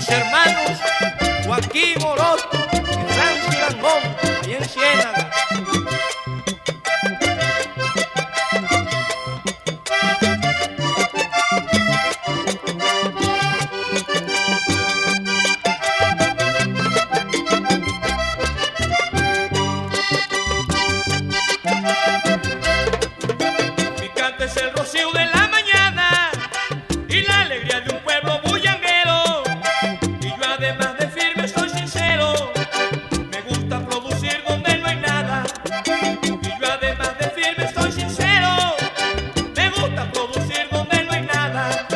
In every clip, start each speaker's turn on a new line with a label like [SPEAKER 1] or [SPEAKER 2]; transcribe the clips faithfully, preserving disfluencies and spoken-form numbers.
[SPEAKER 1] mis hermanos Joaquín Orozco y Francis Langón, ahí en Ciénaga. Picante es el rocío de la mañana y la alegría de un pueblo bullanguero. Y yo además de firme soy sincero, me gusta producir donde no hay nada. Y yo además de firme soy sincero, me gusta producir donde no hay nada.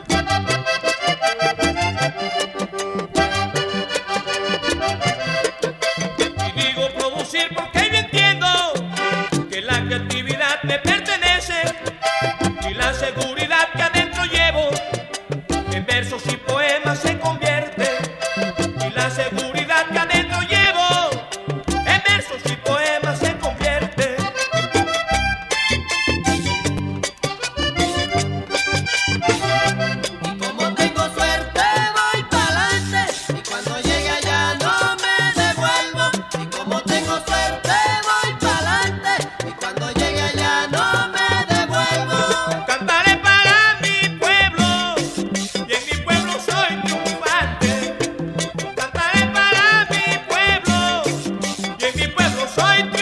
[SPEAKER 1] Y digo producir porque yo entiendo que la creatividad me pertenece y la seguridad que adentro llevo en versos y poemas se convierte. Y la seguridad que adentro llevo en versos y poemas se convierte.
[SPEAKER 2] Y como tengo suerte voy pa'lante, y cuando llegue allá no me devuelvo. Y como tengo suerte voy pa'lante, y cuando llegue allá no me devuelvo.
[SPEAKER 1] Cantaré para mi pueblo y en mi pueblo soy triunfante. Cantaré para mi pueblo y en mi pueblo soy triunfante.